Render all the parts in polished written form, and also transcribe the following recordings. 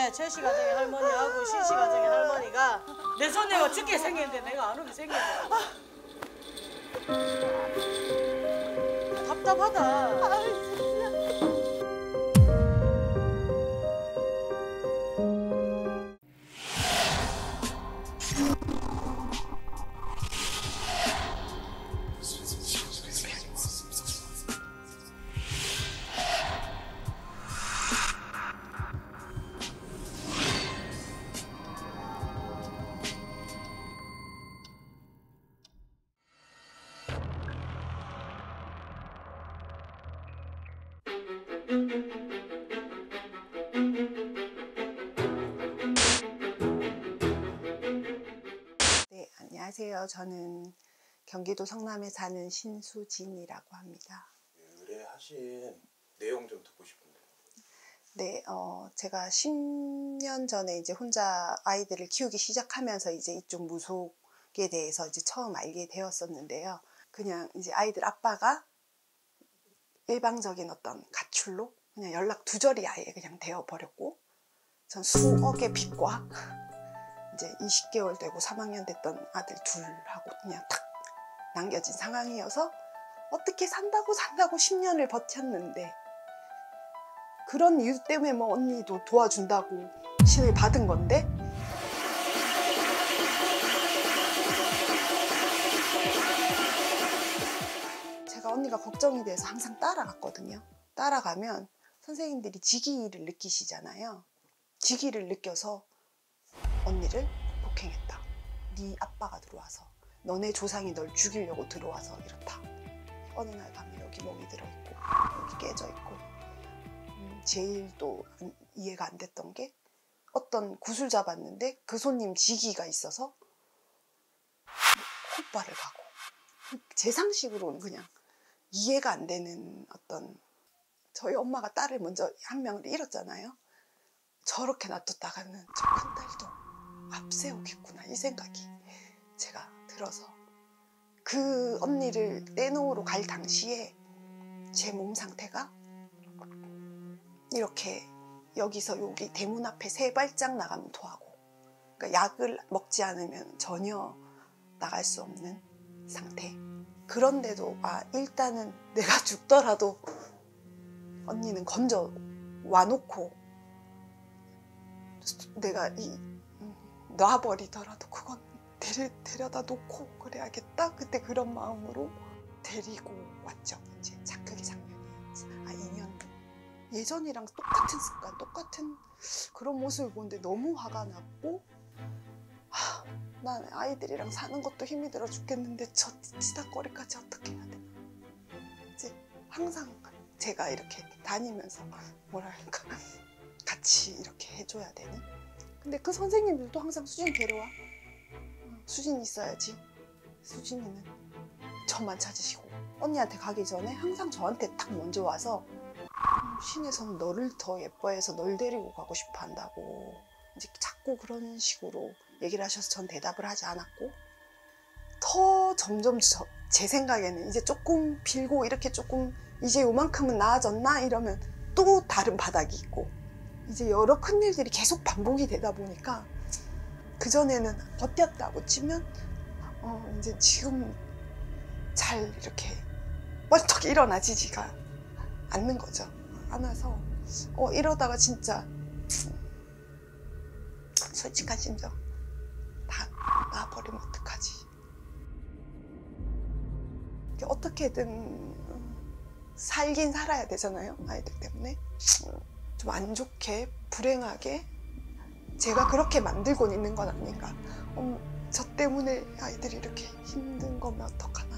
전에 최씨 가정의 할머니하고 신씨 가정의 할머니가 내 손녀가 죽게 생겼는데 내가 안 오게 생겼네. 답답하다. 네, 안녕하세요. 저는 경기도 성남에 사는 신수진이라고 합니다. 의뢰하신 내용 좀 듣고 싶은데요. 네, 제가 10년 전에 이제 혼자 아이들을 키우기 시작하면서 이제 이쪽 무속에 대해서 이제 처음 알게 되었었는데요. 그냥 이제 아이들 아빠가 일방적인 어떤 가출로 그냥 연락 두절이 아예 그냥 되어버렸고, 전 수억의 빚과 이제 20개월 되고 3학년 됐던 아들 둘하고 그냥 탁 남겨진 상황이어서 어떻게 산다고 10년을 버텼는데, 그런 이유 때문에 뭐 언니도 도와준다고 신을 받은 건데, 제가 언니가 걱정이 돼서 항상 따라갔거든요. 따라가면 선생님들이 직의를 느끼시잖아요. 직의를 느껴서 언니를 폭행했다. 네 아빠가 들어와서, 너네 조상이 널 죽이려고 들어와서 이렇다. 어느 날 가면 여기 목이 들어있고 여기 깨져있고, 제일 또 이해가 안 됐던 게, 어떤 굿을 잡았는데 그 손님 직위가 있어서 콧발을 가고, 제 상식으로는 그냥 이해가 안 되는 어떤, 저희 엄마가 딸을 먼저 한 명을 잃었잖아요. 저렇게 놔뒀다가는 저 큰딸도 앞세우겠구나, 이 생각이 제가 들어서, 그 언니를 떼놓으러 갈 당시에 제 몸 상태가 이렇게 여기서 여기 대문 앞에 3발짝 나가면 토하고, 그러니까 약을 먹지 않으면 전혀 나갈 수 없는 상태. 그런데도 일단은 내가 죽더라도 언니는 건져 와놓고, 내가 놔버리더라도 그건 데려다 놓고 그래야겠다. 그때 그런 마음으로 데리고 왔죠. 이제 그게 작년이에요. 2년. 예전이랑 똑같은 습관, 똑같은 그런 모습을 보는데 너무 화가 났고, 난 아이들이랑 사는 것도 힘이 들어 죽겠는데 저 치닥거리까지 어떻게 해야 되나. 이제 항상 제가 이렇게 다니면서 뭐랄까 같이 이렇게 해줘야 되는. 근데 그 선생님들도 항상 수진 데려와. 수진 있어야지. 수진이는 저만 찾으시고, 언니한테 가기 전에 항상 저한테 딱 먼저 와서 신에서는 너를 더 예뻐해서 널 데리고 가고 싶어 한다고 이제 자꾸 그런 식으로 얘기를 하셔서 전 대답을 하지 않았고, 더 점점 제 생각에는 이제 조금 빌고 이렇게 조금 이제 요만큼은 나아졌나 이러면 또 다른 바닥이 있고, 이제 여러 큰일들이 계속 반복이 되다 보니까, 그전에는 버텼다고 치면 이제 지금 잘 이렇게 벌떡 일어나지지가 않는 거죠. 않아서 이러다가 진짜 솔직한 심정 다 놔버리면 어떡하지. 어떻게든 살긴 살아야 되잖아요. 아이들 때문에 좀 안 좋게 불행하게 제가 그렇게 만들고 있는 건 아닌가. 저 때문에 아이들이 이렇게 힘든 거면 어떡하나.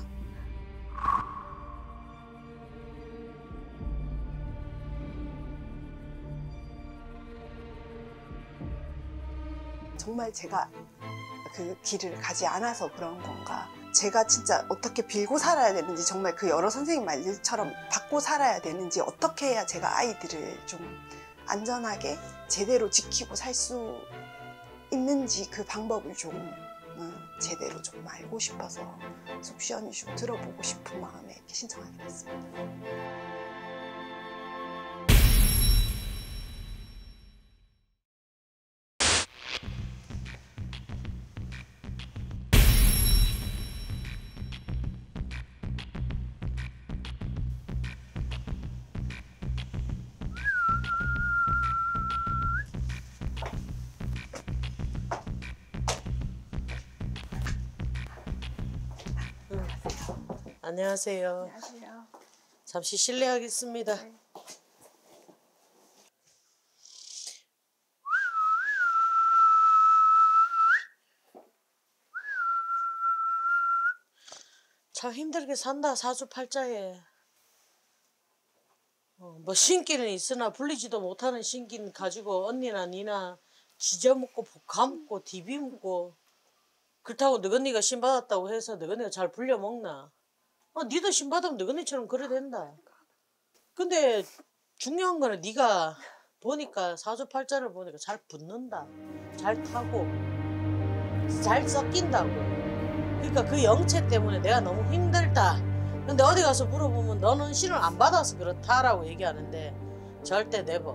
정말 제가 그 길을 가지 않아서 그런 건가, 제가 진짜 어떻게 빌고 살아야 되는지, 정말 그 여러 선생님 말들처럼 받고 살아야 되는지, 어떻게 해야 제가 아이들을 좀 안전하게 제대로 지키고 살 수 있는지 그 방법을 좀 제대로 좀 알고 싶어서 속 시원히 좀 들어보고 싶은 마음에 이렇게 신청하게 됐습니다. 안녕하세요. 안녕하세요. 잠시 실례하겠습니다. 네. 참 힘들게 산다 사주팔자에. 뭐 신기는 있으나 불리지도 못하는 신기는 가지고 언니나 니나 지져먹고 볶아먹고 디비먹고 그렇다고 너언니가 신받았다고 해서 너언니가 잘 불려먹나? 니도 신받으면 너언니처럼 그래 된다. 근데 중요한 거는 네가 보니까 사주팔자를 보니까 잘 붙는다. 잘 타고 잘 섞인다고. 그러니까 그 영체 때문에 내가 너무 힘들다. 근데 어디 가서 물어보면 너는 신을 안 받아서 그렇다라고 얘기하는데 절대 never.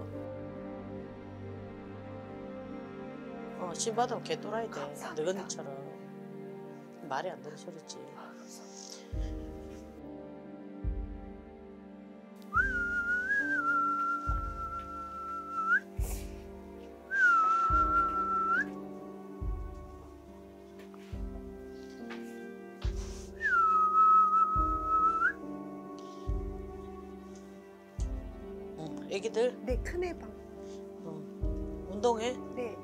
신 받으면 개또라이 돼. 감사합니다. 너언니처럼. 말이 안 되는 소리지. 애기들 네, 큰애 방. 운동해? 네.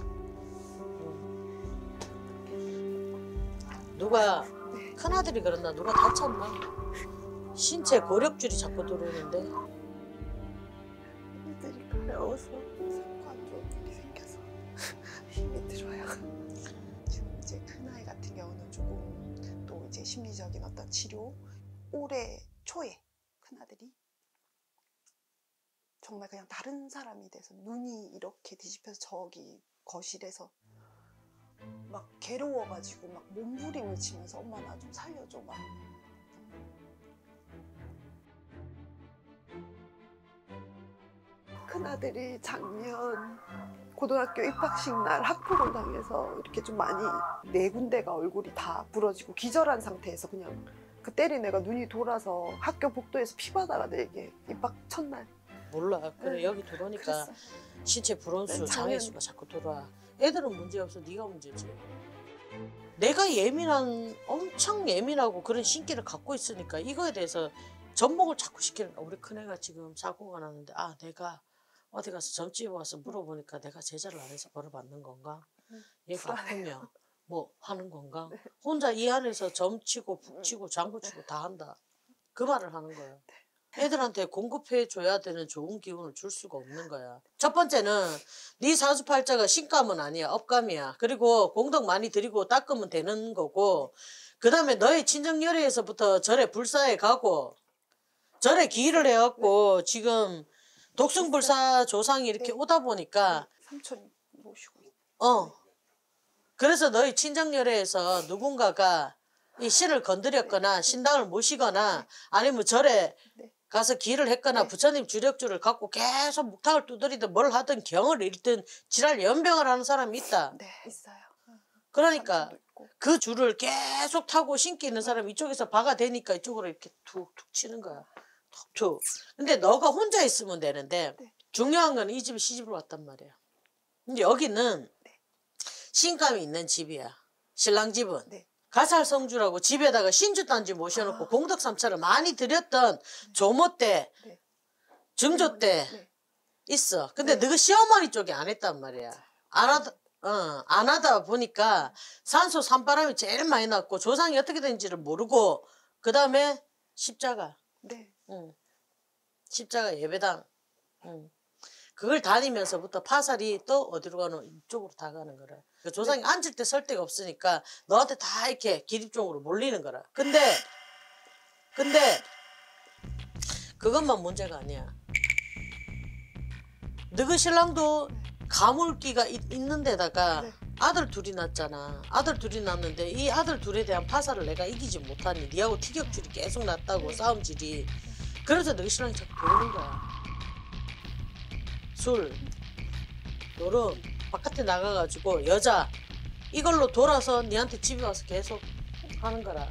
누가 큰아들이 그런다. 누가 다쳤나? 신체 고력줄이 자꾸 들어오는데. 애들이 가려워서 자꾸 안 좋은 일이 생겨서 힘이 들어요. 지금 이제 큰아이 같은 경우는 조금 또 이제 심리적인 어떤 치료 올해 초에 큰아들이 정말 그냥 다른 사람이 돼서 눈이 이렇게 뒤집혀서 저기 거실에서 막 괴로워가지고 막 몸부림을 치면서 엄마 나 좀 살려줘 막. 큰아들이 작년 고등학교 입학식 날 학폭을 당해서 이렇게 좀 많이 4군데가 얼굴이 다 부러지고 기절한 상태에서 그냥 그 때린 애가 눈이 돌아서 학교 복도에서 피바다가 되게 입학 첫날. 몰라. 그래 네. 여기 들어오니까 그랬어. 신체 불온수, 네, 장애수가 자꾸 들어와. 애들은 문제 없어. 네가 문제지. 내가 예민한, 엄청 예민하고 그런 신기를 갖고 있으니까 이거에 대해서 접목을 자꾸 시키는 거야. 우리 큰애가 지금 사고가 났는데 내가 어디 가서 점집에 와서 물어보니까 내가 제자를 안 해서 벌어받는 건가? 얘가 아프면 뭐 하는 건가? 네. 혼자 이 안에서 점치고 북치고 장구치고 다 한다. 그 말을 하는 거야. 애들한테 공급해 줘야 되는 좋은 기운을 줄 수가 없는 거야. 첫 번째는 네 사주팔자가 신감은 아니야. 업감이야. 그리고 공덕 많이 들이고 닦으면 되는 거고 그 다음에 너의 친정열애에서부터 절에 불사에 가고 절에 기일을 해갖고 지금 독승불사 조상이 이렇게 오다 보니까 삼촌 모시고 그래서 너희 친정열애에서 누군가가 이 신을 건드렸거나 신당을 모시거나 아니면 절에 가서 기를 했거나 부처님 주력주를 갖고 계속 묵탁을 두드리든 뭘 하든 경을 읽든 지랄 연병을 하는 사람이 있다. 네, 있어요. 그러니까 삼촌도 있고. 그 줄을 계속 타고 신기 있는 사람이 이쪽에서 박아 대니까 이쪽으로 이렇게 툭툭 치는 거야. 툭툭. 근데 너가 혼자 있으면 되는데 중요한 건 이 집에 시집을 왔단 말이야. 근데 여기는 신감이 있는 집이야. 신랑 집은. 네. 가살성주라고 집에다가 신주단지 모셔놓고 공덕삼차를 많이 드렸던 조모 때, 증조 때 있어. 근데 너가 시어머니 쪽에 안 했단 말이야. 안 하다 보니까 산소 산바람이 제일 많이 났고 조상이 어떻게 된지를 모르고 그 다음에 십자가. 십자가 예배당. 그걸 다니면서부터 파살이 또 어디로 가노? 이쪽으로 다 가는 거라. 그 조상이 앉을 때 설 데가 없으니까 너한테 다 이렇게 기립종으로 몰리는 거라. 근데 그것만 문제가 아니야. 너그 신랑도 가물기가 있는 데다가 아들 둘이 낳았잖아. 아들 둘이 낳았는데 이 아들 둘에 대한 파살을 내가 이기지 못하니 니하고 티격줄이 계속 났다고 싸움질이. 그래서 너그 신랑이 자꾸 그러는 거야. 술, 노름, 바깥에 나가가지고 여자 이걸로 돌아서 니한테 집에 와서 계속 하는 거라.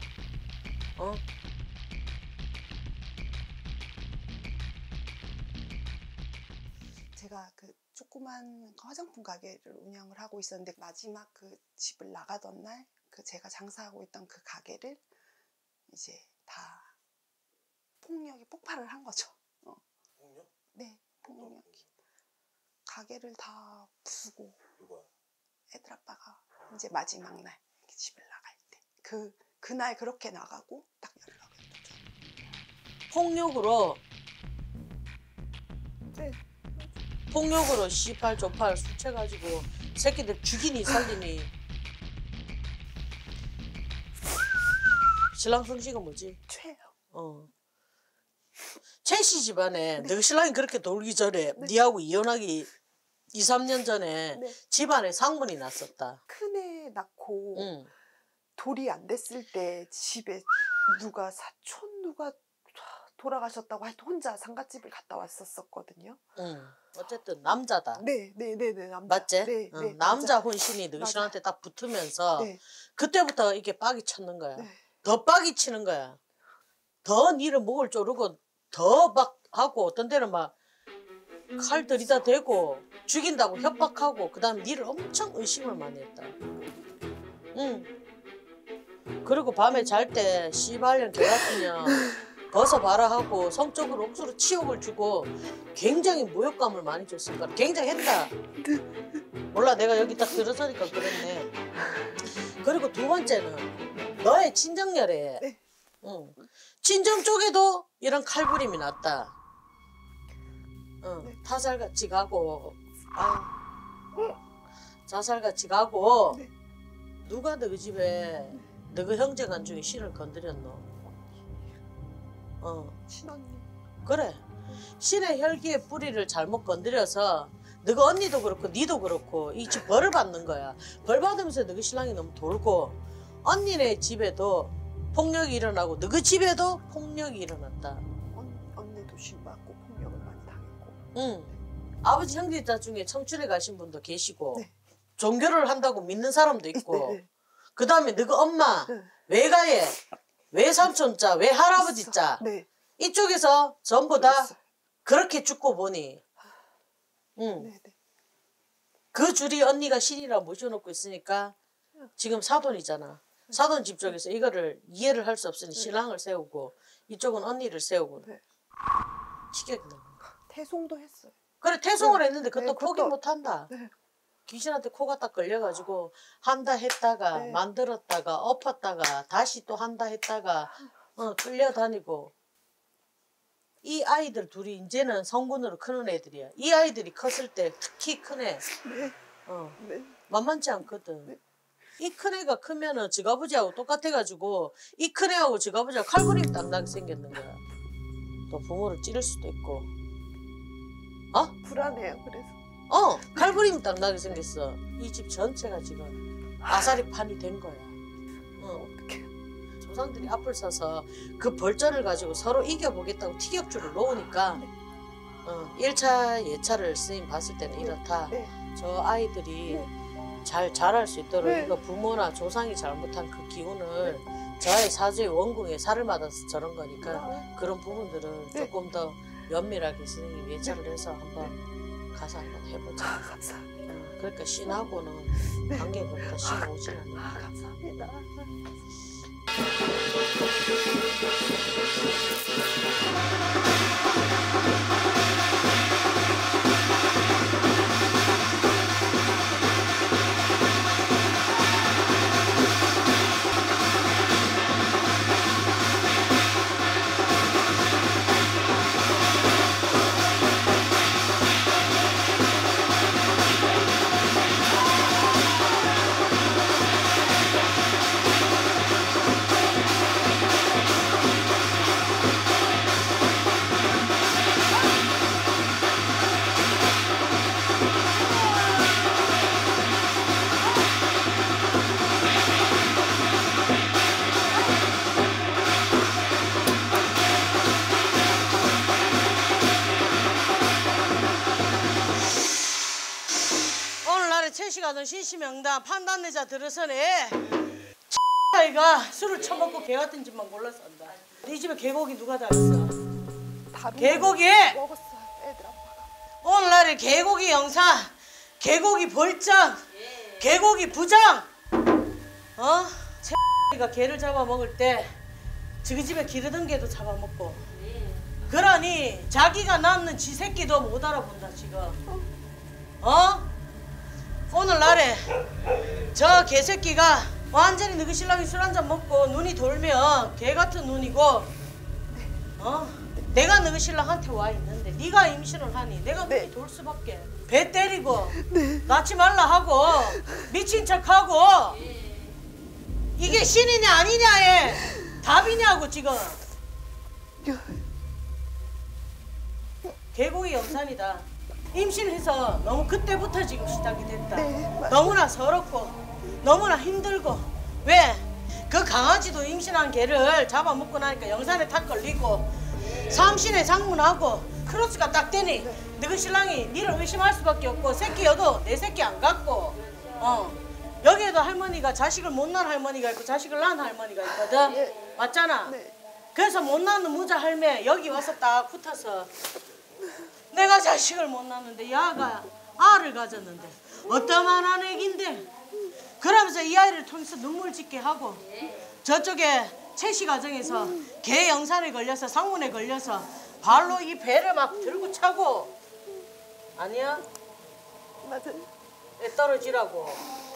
제가 그 조그만 화장품 가게를 운영을 하고 있었는데 마지막 그 집을 나가던 날 그 제가 장사하고 있던 그 가게를 이제 다 폭력이 폭발을 한 거죠. 폭력? 네, 폭력이. 가게를 다 부수고 누가? 애들 아빠가 이제 마지막 날 집을 나갈 때 그날 그렇게 나가고 딱 연락이 오죠. 폭력으로 네. 폭력으로 씨팔 조팔 술 채가지고 새끼들 죽이니 살리니. 신랑 성씨가 뭐지? 최요. 최씨 집안에 너 신랑이 그렇게 돌기 전에 니하고 이혼하기 2, 3년 전에 네. 집안에 상문이 났었다. 큰애 낳고 응. 돌이 안 됐을 때 집에 누가 사촌 누가 돌아가셨다고 할 때 혼자 상갓집을 갔다 왔었거든요. 응. 어쨌든 남자다. 네, 남자. 맞지? 네, 응. 네, 남자 혼신이 너희 맞아. 신랑한테 딱 붙으면서 네, 그때부터 이게 빡이 쳤는 거야. 네. 더 빡이 치는 거야. 더 니를 목을 조르고 더 막 하고 어떤 데는 막 칼 들이다 대고 죽인다고 협박하고 그다음에 니를 엄청 의심을 많이 했다. 응. 그리고 밤에 잘 때 씨발년 개 같으면 벗어봐라 하고 성적으로 억수로 치욕을 주고 굉장히 모욕감을 많이 줬을 거야. 굉장했다. 몰라 내가 여기 딱 들어서니까 그랬네. 그리고 두 번째는 너의 친정열에 네. 응. 친정 쪽에도 이런 칼부림이 났다. 응. 네. 타살같이 가고 자살같이 가고 네. 누가 너희 집에 너희 형제간 중에 신을 건드렸노? 친언니. 그래. 신의 혈기의 뿌리를 잘못 건드려서 너가 언니도 그렇고 니도 그렇고 이 집 벌을 받는 거야. 벌 받으면서 너희 신랑이 너무 돌고 언니네 집에도 폭력이 일어나고 너희 집에도 폭력이 일어났다. 언니도 신받고 폭력을 많이 당했고. 응. 아버지 형제자 중에 청춘에 가신 분도 계시고 네. 종교를 한다고 믿는 사람도 있고 네. 그 다음에 너희 엄마 네. 외가에 외삼촌자 외할아버지자 네. 이쪽에서 전부 다 있어요. 그렇게 죽고 보니 응. 네, 네. 그 줄이 언니가 신이라 모셔놓고 있으니까 지금 사돈이잖아. 사돈 집 쪽에서 이거를 이해를 할 수 없으니 신랑을 세우고 이쪽은 언니를 세우고 네. 치게 그냥. 태송도 했어요. 그래 태송을 네. 했는데 그것도 네, 포기 그것도- 못한다. 네. 귀신한테 코가 딱 걸려가지고 한다 했다가 네. 만들었다가 엎었다가 다시 또 한다 했다가 끌려다니고 이 아이들 둘이 이제는 성군으로 크는 애들이야. 이 아이들이 컸을 때 특히 큰 애. 네. 네. 만만치 않거든. 네. 이 큰 애가 크면은 지 아버지하고 똑같아가지고 이 큰 애하고 지 아버지가 칼부림 딱 나게 생겼는 거야. 또 부모를 찌를 수도 있고. 불안해요. 그래서. 칼부림 딱 나게 생겼어. 이 집 전체가 지금 아사리판이 된 거야. 어떻게? 조상들이 앞을 서서 그 벌전을 가지고 서로 이겨보겠다고 티격줄을 놓으니까 1차, 2차를 스님 봤을 때는 이렇다. 네. 저 아이들이 네. 잘 자랄 수 있도록 네. 이거 부모나 조상이 잘못한 그 기운을 저 아이 사주의 원궁에 살을 맞아서 저런 거니까 그런 부분들을 네. 조금 더 면밀하게 스님이 예찰을 해서 한번 가서 한번 해보자. 감사합니다. 그러니까 신하고는 관계가 없다. 신 오진 않는다. 감사합니다. 오늘날에 최씨가 넌 신시명당 판단내자 들어서네. 아이가 술을 처먹고 개 같은 집만 골라서 한다. 네 집에 개고기 누가 다 했어? 개고기! 먹었어요. 애들 아빠가. 오늘날에 개고기 영상, 개고기 벌장, 개고기 부장. 최씨가 개를 잡아 먹을 때 저기 집에 기르던 개도 잡아먹고. 그러니 자기가 낳는 지 새끼도 못 알아본다 지금. 오늘날에 저 개새끼가 완전히 너희 신랑이 술 한잔 먹고 눈이 돌면 개 같은 눈이고, 내가 너희 신랑한테 와 있는데 네가 임신을 하니 내가 눈이 돌 수밖에. 배 때리고 낳지 말라 하고 미친 척하고 이게 신이냐 아니냐에 답이냐고 지금. 개고기 염산이다. 임신해서 너무 그때부터 지금 시작이 됐다. 너무나 서럽고 너무나 힘들고. 왜? 그 강아지도 임신한 개를 잡아먹고 나니까 영산에 탁 걸리고 삼신에 장문하고 크로스가 딱 되니 너희 신랑이 니를 의심할 수밖에 없고, 새끼여도 내 새끼 안 갖고 여기에도 할머니가 자식을 못 낳은 할머니가 있고 자식을 낳은 할머니가 있거든. 맞잖아. 그래서 못 낳는 무자 할매 여기 와서 딱 붙어서 내가 자식을 못 낳는데 야가 알을 가졌는데 어떠만한 애긴데, 그러면서 이 아이를 통해서 눈물 짓게 하고 저쪽에 채시 가정에서 개 영산에 걸려서 상문에 걸려서 발로 이 배를 막 들고 차고. 아니야? 맞아요. 애 떨어지라고.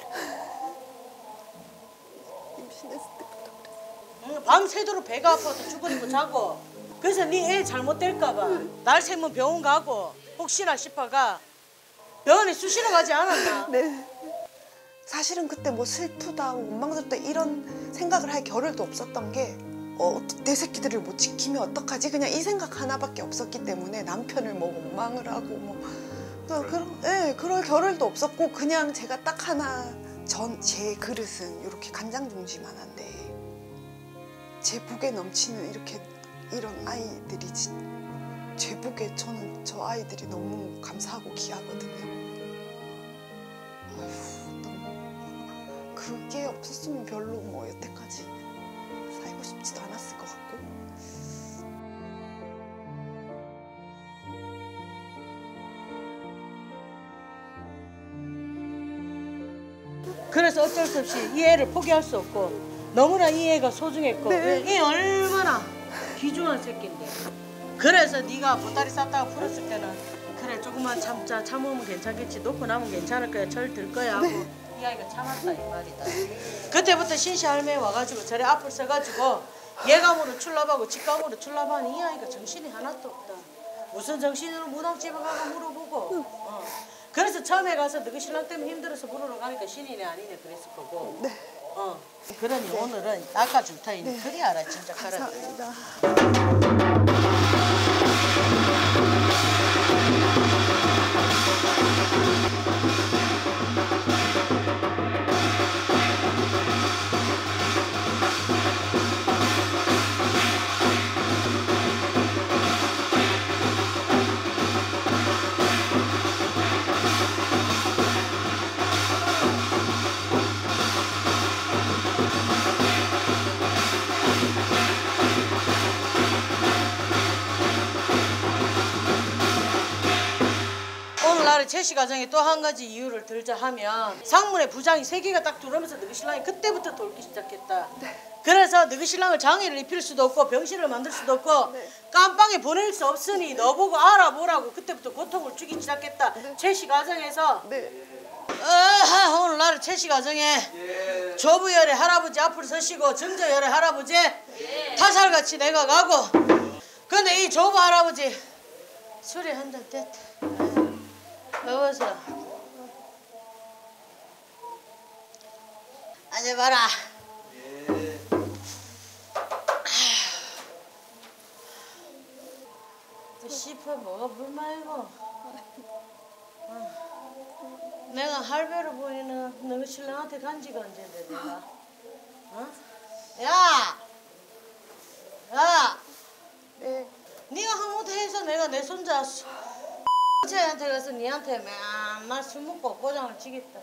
임신했을 때부터 그랬어요. 밤새도록 배가 아파서 죽어리고 자고. 그래서 네 애 잘못될까봐 날 새면 병원 가고 혹시나 싶어가 병원에 수시로 가지 않았나? 네. 사실은 그때 뭐 슬프다, 원망스럽다 이런 생각을 할 겨를도 없었던 게 내 새끼들을 못 지키면 어떡하지? 그냥 이 생각 하나밖에 없었기 때문에 남편을 뭐 원망을 하고 그럴 겨를도 없었고, 그냥 제가 딱 하나 제 그릇은 이렇게 간장 종지만 한데 제 복에 넘치는 이런 아이들이 제 복에 저는 저 아이들이 너무 감사하고 귀하거든요. 아휴, 너무 그게 없었으면 별로 뭐 여태까지 살고 싶지도 않았을 것 같고. 그래서 어쩔 수 없이 이 애를 포기할 수 없고 너무나 이 애가 소중했고. 이 얼마나 귀중한 새끼인데. 그래서 네가 보따리 쌌다가 풀었을 때는 그래 조금만 참자, 참으면 괜찮겠지, 놓고 나면 괜찮을 거야, 철 들 거야 하고 이 아이가 참았다 이 말이다. 그때부터 신시 할매 와가지고 저래 앞을 서가지고 예감으로 출납하고 직감으로 출납하니 이 아이가 정신이 하나도 없다. 무슨 정신으로 무당집에 가서 물어보고. 그래서 처음에 가서 너희 신랑 때문에 힘들어서 부르러 가니까 신이네 아니네 그랬을 거고. 그러니 오늘은 닦아줄 터이니 그리 알아 진짜. 감사합니다. 오늘날에 채시 가정에 또 한 가지 이유를 들자 하면 상문에 부장이 3개가 딱 들어오면서 너희 신랑이 그때부터 돌기 시작했다. 그래서 너희 신랑을 장애를 입힐 수도 없고 병실을 만들 수도 없고 깜빵에 보낼 수 없으니 너보고 알아보라고 그때부터 고통을 주기 시작했다. 채시 가정에서. 오늘날에 채시 가정에 조부열의 할아버지 앞으로 서시고 정조열의 할아버지 타살같이 내가 가고. 근데 이 조부 할아버지 술이 한 잔 됐다. 여보세요. 앉아봐라. 씹어 뭐가 불만이고. 내가 할배로 보이는 너희 신랑한테 간 지가 언젠데 내가. 야! 네가 한번 해서 내가 내 손자 쟤한테 가서 니한테 맨날 술 먹고 꼬장을 치겠다.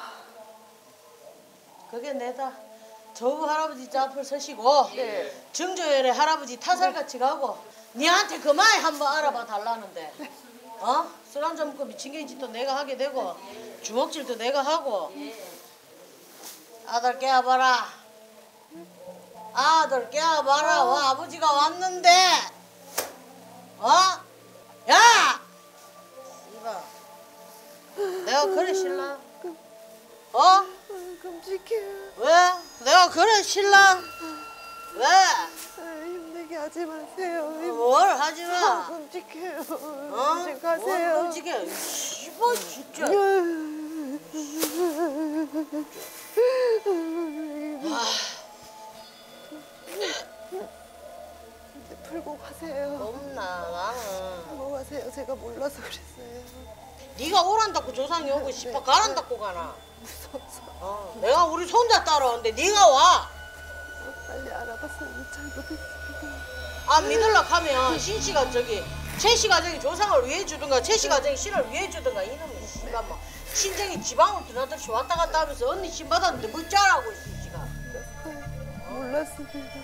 그게 내다. 조부 할아버지 앞을 서시고 정조열의 할아버지 타살같이 가고 니한테 그만에 한번 알아봐 달라는데 술 한잔 먹고 미친개인 짓도 내가 하게 되고 주먹질도 내가 하고. 아들 깨워봐라. 아들 깨워봐라. 와, 아버지가 왔는데. 어? 야! 이봐. 내가 그래 신랑? 어? 끔찍해요. 왜? 내가 그래 신랑? 왜? 힘들게 하지 마세요. 뭘 하지 마. 끔찍해요. 어? 이제 가세요. 뭘 끔찍해. 씨발 진짜. 이제 풀고 가세요. 겁나 나는. 풀고 가세요. 제가 몰라서 그랬어요. 네가 오란다고 조상이 오고 씨발 가란다고 가나. 무서워서. 내가 우리 손자 따라오는데 네가 와. 빨리 알아봤으면 잘못했습니다. 안 믿으려고 하면 신씨가 저기 최씨가 저기 조상을 위해 주든가 최씨가 저기 신을 위해 주든가 이놈의 씨가 뭐 신쟁이 지방을 드나듯이 왔다 갔다 하면서 언니 신 받았는데 뭐 짜라고 신씨가. 몰랐습니다.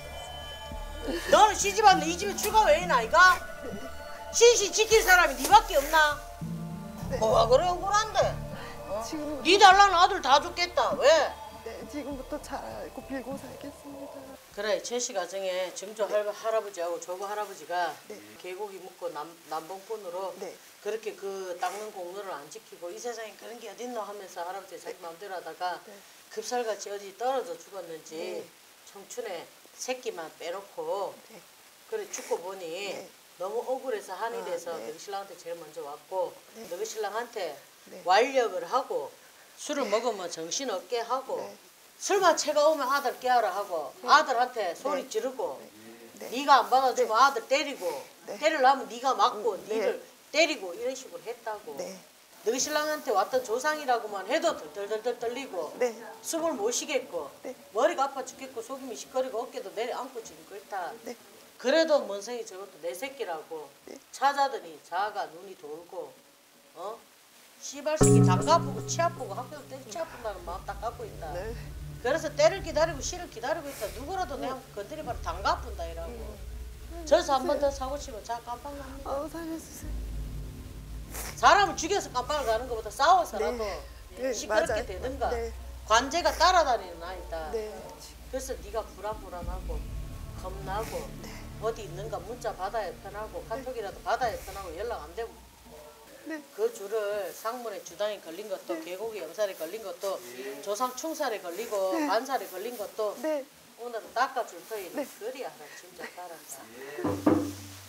너는 시집 왔는데 이 집에 출가 왜 있나 이가? 신씨 지킬 사람이 니밖에 없나? 뭐가 그래 억울한데? 지금 니 달라는 아들 다 죽겠다. 왜? 네, 지금부터 잘 알고 빌고 살겠습니다. 그래 최씨 가정에 증조 할아버지하고 조부 할아버지가 네. 계곡이 묻고 남봉꾼으로 네. 그렇게 그 닦는 공로를 안 지키고 이 세상에 그런 게 어딨노 하면서 할아버지 자기 마음대로 하다가 네. 급살같이 어디 떨어져 죽었는지 네. 청춘에 새끼만 빼놓고 네. 그래 죽고 보니 네. 너무 억울해서 한이 돼서 네. 너희 신랑한테 제일 먼저 왔고 네. 너희 신랑한테 네. 완력을 하고 술을 먹으면 정신없게 하고 네. 술만 채가 오면 아들 깨우라 하고 아들한테 소리 네. 지르고 네. 네가 안 받아주면 아들 때리고 네. 때리려면 네가 맞고 네. 니를 때리고 이런 식으로 했다고 네. 너희 신랑한테 왔던 조상이라고만 해도 덜덜덜 떨리고 네. 숨을 못 쉬겠고 네. 머리가 아파 죽겠고 속임이 시꺼리고 어깨도 내려앉고 지금 그렇다. 네. 그래도 뭔생이 저것도 내 새끼라고 네. 찾아더니 자가 눈이 돌고 어? 씨발 새끼 담 가쁘고 치 아프고 학교도 때리 치 아픈다는 마음 딱 갖고 있다. 네. 그래서 때를 기다리고 씨를 기다리고 있다. 누구라도 내가 건드려봐라 담 가쁜다 이라고. 저기서 한 번 더 사고 치면 자 깜빡 납니다. 아우 살려주세요. 사람을 죽여서 깜빡을 가는 것보다 싸워서라도 네, 시끄럽게 맞아요. 되든가 네. 관제가 따라다니는 아이다. 네. 그래서 네가 불안하고 겁나고 어디 있는가 문자 받아야 편하고 카톡이라도 받아야 편하고 연락 안 되고 네. 그 줄을 상문에 주당에 걸린 것도 계곡에 염살에 걸린 것도 조상 충살에 걸리고 반살에 걸린 것도 네. 오늘은 닦아줄 터이니 네. 그리 하라 진짜 따란다.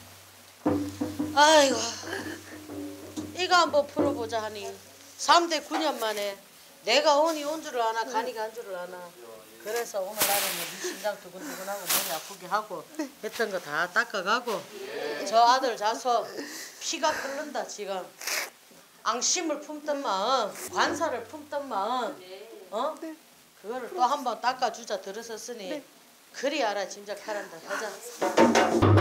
아이고 이거 한번 풀어보자 하니 3대 9년 만에 내가 온이 온 줄을 아나 간이 간 줄을 아나. 그래서 오늘 하루는 네 심장 두근두근하고 머리 아프게 하고 했던 거 다 닦아가고 저 아들 자서 피가 끓는다 지금. 앙심을 품던 마음 관사를 품던 마음 어? 네. 그거를 또 한 번 닦아주자 들었었으니 그리 알아 짐작하란다. 가자.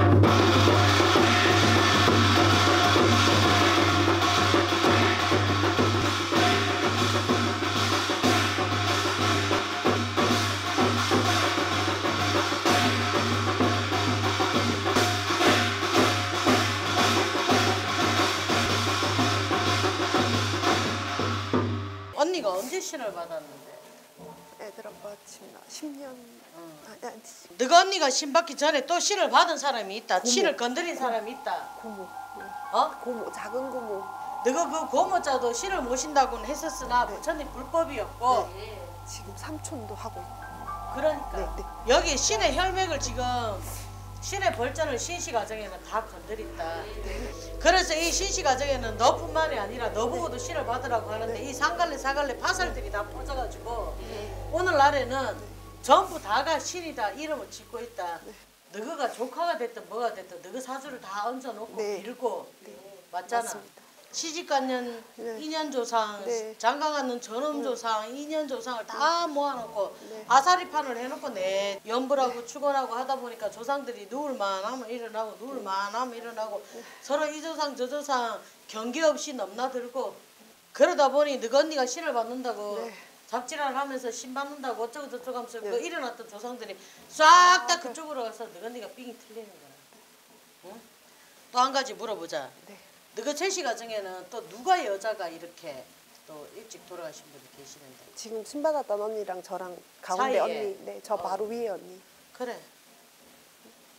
언니가 언제 신을 받았는데? 애들 아빠 지금 10년. 아니, 너가 언니가 신 받기 전에 또 신을 받은 사람이 있다. 신을 건드린 사람이 있다. 고모. 어? 고모, 작은 고모. 너가 그 고모자도 신을 모신다고는 했었으나 부처님 불법이었고 지금 삼촌도 하고 있고. 그러니까 네, 여기 신의 혈맥을 지금 신의 벌전을 신씨 가정에는 다 건드린다. 그래서 이 신씨 가정에는 너뿐만이 아니라 너보고도 신을 받으라고 하는데 이 상갈래 사갈래 파살들이 다 퍼져가지고 오늘날에는 전부 다가 신이다 이름을 짓고 있다. 너가 조카가 됐든 뭐가 됐든 너가 사주를 다 얹어놓고 네. 빌고 맞잖아. 맞습니다. 시집갔는 네. 인연조상, 네. 장가갔는 전엄조상, 인연조상을 다 모아놓고 네. 아사리판을 해놓고 내 연불하고 축원하고 하다 보니까 조상들이 누울만 하면 일어나고 누울만 하면 일어나고 서로 이 조상 저 조상 경계 없이 넘나들고 그러다 보니 너가 언니가 신을 받는다고 네. 잡지랄 하면서 신 받는다고 어쩌고 저쩌고 하면서 그 일어났던 조상들이 싹 다 그쪽으로 가서 너가 언니가 삥이 틀리는 거야. 응? 또 한 가지 물어보자. 네. 너가 최씨 가정에는 또 누가 여자가 이렇게 또 일찍 돌아가신 분이 계시는데? 지금 신받았던 언니랑 저랑 가운데 사이에. 언니. 네, 저 바로 위에 언니. 그래.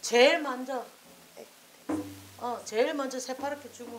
제일 먼저 제일 먼저 새파랗게 죽은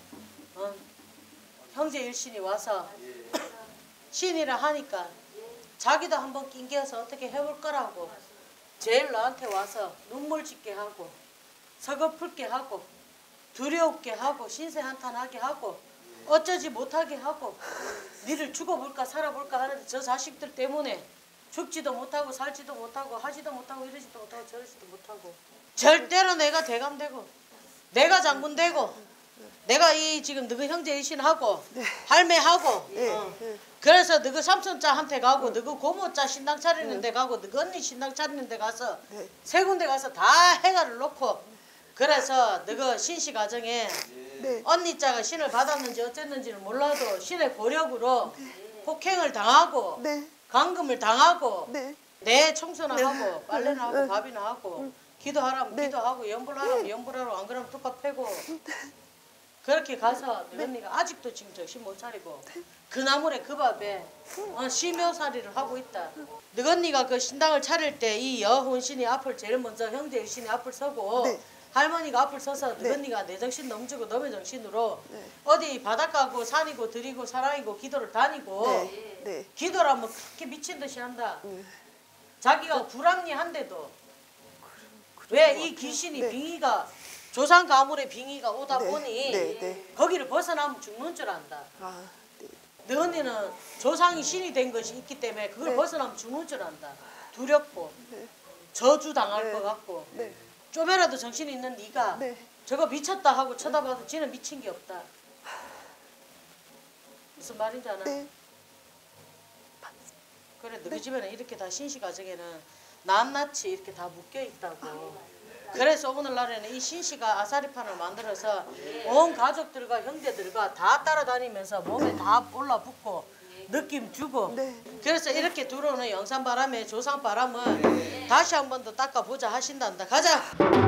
형제 일신이 와서 신이라 하니까 자기도 한번 낑겨서 어떻게 해볼 거라고 제일 나한테 와서 눈물 짓게 하고 서글프게 하고 두려웠게 하고 신세한탄하게 하고 어쩌지 못하게 하고 니를 죽어볼까 살아볼까 하는데 저 자식들 때문에 죽지도 못하고 살지도 못하고 하지도 못하고 이러지도 못하고 저러지도 못하고 절대로 내가 대감되고 내가 장군되고 내가 이 지금 너희 형제 일신하고 네. 할매하고 네. 그래서 너희 삼촌자한테 가고 너희 고모자 신당 차리는 데 가고 너희 언니 신당 차리는 데 가서 네. 세 군데 가서 다 해가를 놓고 그래서 너희 신씨 가정에 네. 언니자가 신을 받았는지 어쨌는지는 몰라도 신의 고력으로 폭행을 당하고 네. 감금을 당하고 네. 내 청소나 네. 하고 빨래나 하고 네. 밥이나 하고 기도하라면 네. 기도하고 연불하라면 연불하고 안 그러면 뚝밥 패고 그렇게 가서 너 언니가 아직도 지금 정신 못 차리고 그 나물에 그 밥에 심효살이를 하고 있다. 너 언니가 그 신당을 차릴 때 이 여혼신이 앞을 제일 먼저 형제 일신이 앞을 서고 네. 할머니가 앞을 서서 너 네. 언니가 내 정신 넘치고 너의 정신으로 네. 어디 바닷가고 산이고 들이고 사랑이고 기도를 다니고 네. 네. 기도라면 그렇게 미친 듯이 한다. 자기가 불합리한데도 왜 이 귀신이 네. 빙의가 조상 가물의 빙의가 오다 네. 보니 네. 네. 거기를 벗어나면 죽는 줄 안다. 아, 네. 너 언니는 조상이 신이 된 것이 있기 때문에 그걸 네. 벗어나면 죽는 줄 안다. 두렵고 네. 저주 당할 네. 것 같고 네. 좀이라도 정신이 있는 네가 네. 저거 미쳤다 하고 쳐다봐도 지는 미친 게 없다. 무슨 말인지 아나? 네. 그래 너희 집에는 이렇게 다 신시 가정에는 낱낱이 이렇게 다 묶여 있다고. 그래서 오늘날에는 이 신시가 아사리판을 만들어서 온 가족들과 형제들과 다 따라다니면서 몸에 다 올라붙고 느낌 주고 네. 그래서 이렇게 들어오는 영산바람에 조상바람은 다시 한 번 더 닦아보자 하신단다. 가자.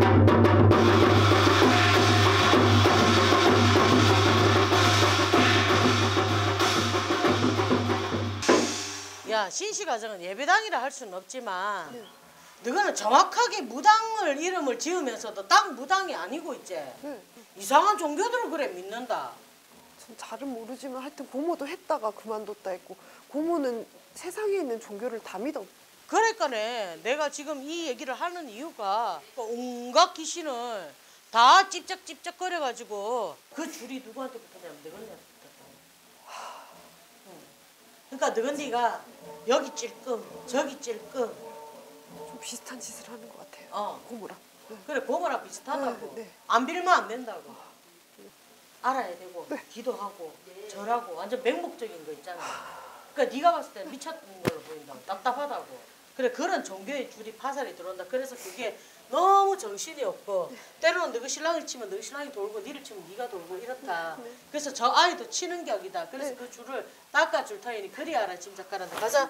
야 신시 가정은 예배당이라 할 수는 없지만 네. 너는 정확하게 무당을 이름을 지으면서도 딱 무당이 아니고 있지. 네. 이상한 종교들을 그래 믿는다. 전 잘은 모르지만 하여튼 고모도 했다가 그만뒀다 했고 고모는 세상에 있는 종교를 다 믿어. 그러니까네 내가 지금 이 얘기를 하는 이유가 온갖 귀신을 다 찝쩍찝쩍 거려가지고 그 줄이 누구한테 붙었냐면 너언니한테 붙었다. 그러니까 너언니가 여기 찔끔 저기 찔끔 좀 비슷한 짓을 하는 것 같아요. 고모랑. 네. 그래 고모랑 비슷하다고. 네, 네. 안 빌면 안 된다고. 알아야 되고 네. 기도하고 절하고 완전 맹목적인 거 있잖아. 그러니까 네가 봤을 때 미쳤는 걸로 보인다고. 답답하다고. 그래 그런 종교의 줄이 파살이 들어온다. 그래서 그게 너무 정신이 없고 때로는 너희 신랑을 치면 너희 신랑이 돌고 니를 치면 네가 돌고 이렇다. 그래서 저 아이도 치는 격이다. 그래서 네. 그 줄을 닦아줄 타이니 그리 알아 짐작가란다. 가자.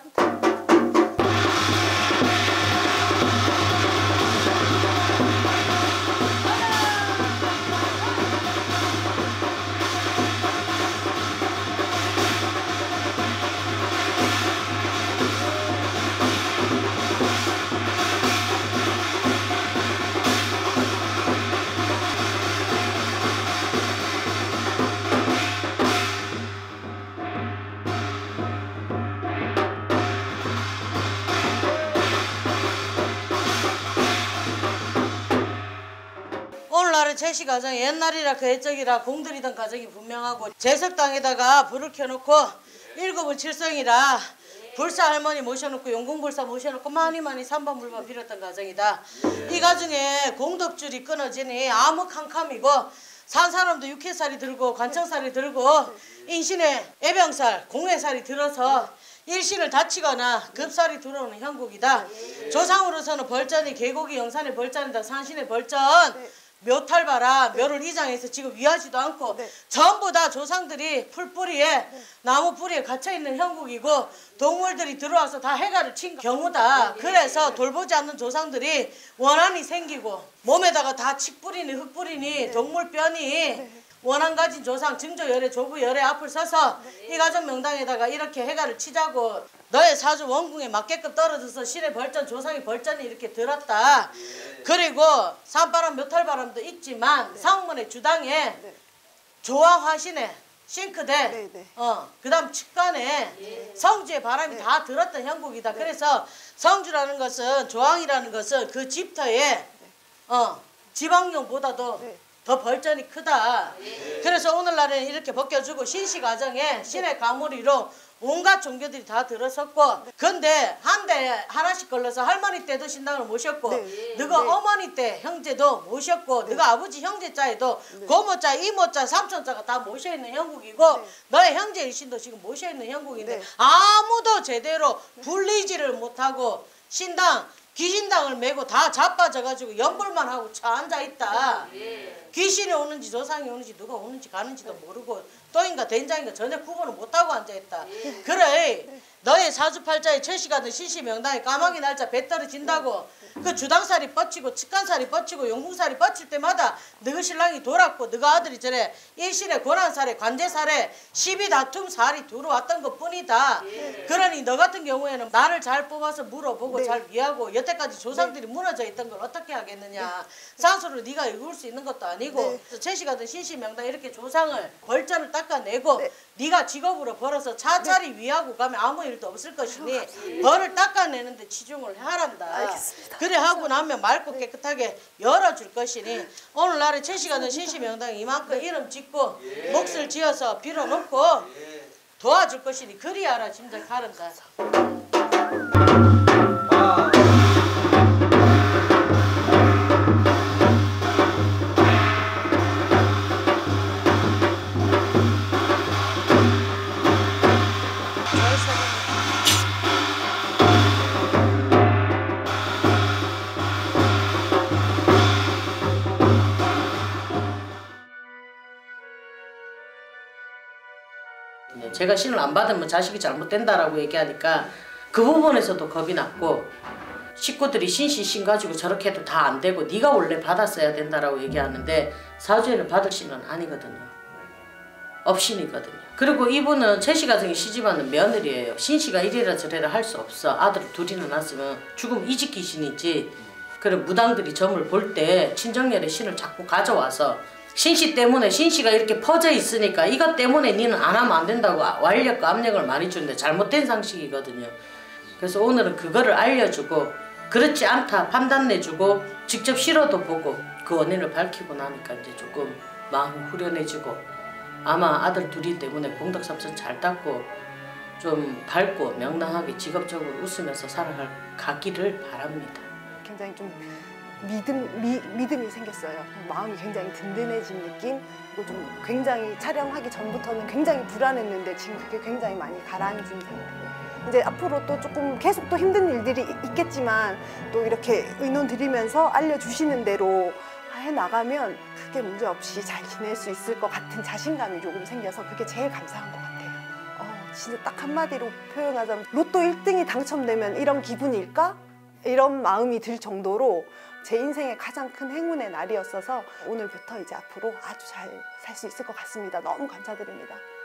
오늘날은 제시 가정 옛날이라 그 옛적이라 공들이던 가정이 분명하고 제석당에다가 불을 켜놓고 일곱은 칠성이라 불사 할머니 모셔놓고 용궁불사 모셔놓고 많이 삼반불만 빌었던 가정이다. 이 가정에 공덕줄이 끊어지니 암흑캄캄이고 산 사람도 육회살이 들고 관청살이 들고 인신에 애병살 공회살이 들어서 일신을 다치거나 급살이 들어오는 형국이다. 조상으로서는 벌전이 계곡이 영산의 벌전이다. 산신의 벌전 묘탈 봐라. 묘를 이장해서 지금 위하지도 않고 전부 다 조상들이 풀뿌리에 나무 뿌리에 갇혀있는 형국이고 동물들이 들어와서 다 해가를 친 경우다. 그래서 돌보지 않는 조상들이 원한이 생기고 몸에다가 다 칡뿌리니 흙뿌리니 동물뼈니 원한 가진 조상 증조 열애 조부 열애 앞을 서서 이 가족 명당에다가 이렇게 해가를 치자고 너의 사주 원궁에 맞게끔 떨어져서 신의 벌전 조상의 벌전이 이렇게 들었다. 그리고 산바람 묘탈바람도 있지만 상문의 주당에 조왕 화신에 싱크대 그다음 측간에 성주의 바람이 다 들었던 형국이다. 그래서 성주라는 것은 조왕이라는 것은 그 집터에 지방령보다도 더 벌전이 크다. 그래서 오늘날에는 이렇게 벗겨주고 신시 가정에 신의 가무리로 온갖 종교들이 다 들어섰고 근데 한 대 하나씩 걸러서 할머니 때도 신당을 모셨고 너가 어머니 때 형제도 모셨고 너가 아버지 형제자에도 고모자, 이모자, 삼촌자가 다 모셔있는 형국이고 너의 형제 일신도 지금 모셔있는 형국인데 아무도 제대로 분리지를 못하고 신당 귀신당을 메고 다 자빠져가지고 연불만 하고 차 앉아있다. 귀신이 오는지 조상이 오는지 누가 오는지 가는지도 모르고 또인가 된장인가 전혀 구분을 못하고 앉아있다. 그래 너의 사주팔자에 철시가든 신시명당에 까마귀 날짜 배 떨어진다고 그 주당살이 뻗치고 측간살이 뻗치고 용궁살이 뻗칠 때마다 너희 신랑이 돌았고 너희 아들이 저래 일신의 고난살에 관제살에 시비다툼살이 들어왔던 것뿐이다. 그러니 너 같은 경우에는 나를 잘 뽑아서 물어보고 잘 위하고 여태까지 조상들이 무너져 있던 걸 어떻게 하겠느냐. 산소를 네가 읽을 수 있는 것도 아니고 최씨가든 신시명당 이렇게 조상을 벌전을 닦아내고 네가 직업으로 벌어서 차차리 위하고 가면 아무 일도 없을 것이니 벌을 닦아내는데 치중을 하란다. 알겠습니다. 그래 하고 나면 맑고 깨끗하게 열어줄 것이니 오늘날에 최씨가든 신시명당 이만큼 이름 짓고 몫을 지어서 빌어놓고 도와줄 것이니 그리하라 짐작하란다. 제가 신을 안 받으면 자식이 잘못된다라고 얘기하니까 그 부분에서도 겁이 났고 식구들이 신 가지고 저렇게 해도 다 안 되고 네가 원래 받았어야 된다라고 얘기하는데 사주에는 받을 신은 아니거든요. 업신이거든요. 그리고 이분은 최씨 가정에 시집하는 며느리예요. 신씨가 이래라 저래라 할 수 없어. 아들 둘이나 낳았으면 죽음 이직 귀신이지. 그래 무당들이 점을 볼 때 친정열의 신을 자꾸 가져와서 신씨 때문에 신씨가 이렇게 퍼져 있으니까 이것 때문에 니는 안 하면 안 된다고 완력과 압력을 많이 주는데 잘못된 상식이거든요. 그래서 오늘은 그거를 알려주고 그렇지 않다 판단 내주고 직접 실어도 보고 그 원인을 밝히고 나니까 이제 조금 마음이 후련해지고 아마 아들 둘이 때문에 공덕삼선 잘 닦고 좀 밝고 명랑하게 직업적으로 웃으면서 살아가기를 바랍니다. 굉장히 좀 믿음이 생겼어요. 마음이 굉장히 든든해진 느낌. 그리고 좀 굉장히 촬영하기 전부터는 굉장히 불안했는데 지금 그게 굉장히 많이 가라앉은 상태예요. 이제 앞으로 또 조금 계속 또 힘든 일들이 있겠지만 또 이렇게 의논 드리면서 알려주시는 대로 해나가면 크게 문제 없이 잘 지낼 수 있을 것 같은 자신감이 조금 생겨서 그게 제일 감사한 것 같아요. 진짜 딱 한마디로 표현하자면 로또 1등이 당첨되면 이런 기분일까? 이런 마음이 들 정도로 제 인생의 가장 큰 행운의 날이었어서 오늘부터 이제 앞으로 아주 잘 살 수 있을 것 같습니다. 너무 감사드립니다.